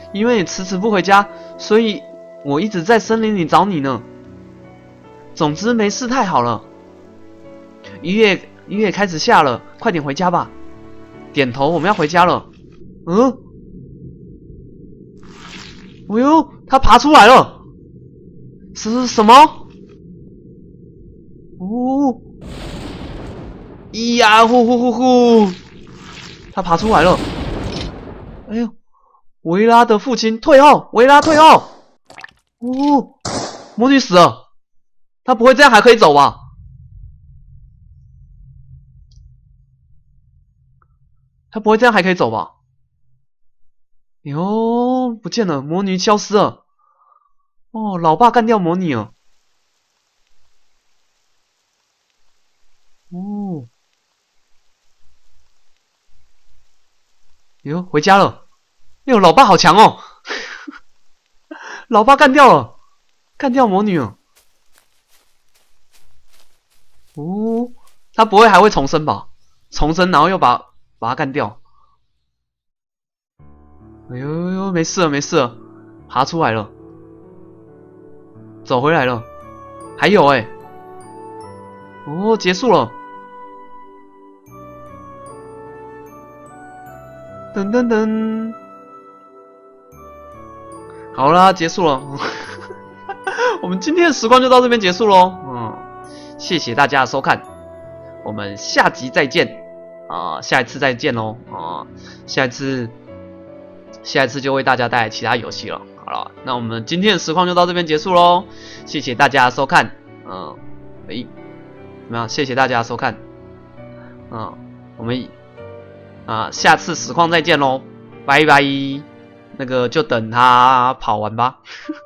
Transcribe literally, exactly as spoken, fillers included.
因为你迟迟不回家，所以我一直在森林里找你呢。总之没事太好了。雨也雨也开始下了，快点回家吧。点头，我们要回家了。嗯，哎呦，他爬出来了，是什么？哦，咿呀呼呼呼呼，他爬出来了。哎呦，维拉的父亲退后，维拉退后。哦，魔女死了，他不会这样还可以走吧？他不会这样还可以走吧？哟，不见了，魔女消失了。哦，老爸干掉魔女了。哦，哟，回家了。哟，老爸好强哦！老爸干掉了，干掉魔女了。哦，他不会还会重生吧？重生然后又把把他干掉。哎呦呦，没事了没事了，爬出来了，走回来了。还有哎、欸，哦，结束了。噔噔噔，好啦，结束了。我们今天的时光就到这边结束喽。嗯，谢谢大家的收看，我们下集再见啊、呃！下一次再见喽啊、呃！下一次，下一次就为大家带来其他游戏了。好了，那我们今天的实况就到这边结束喽，谢谢大家的收看。嗯，诶，怎么样？谢谢大家的收看。嗯，我们啊、呃、下次实况再见喽，拜拜。那个就等他跑完吧。